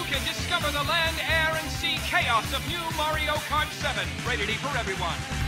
and discover the land, air, and sea chaos of new Mario Kart 7. Rated E for everyone.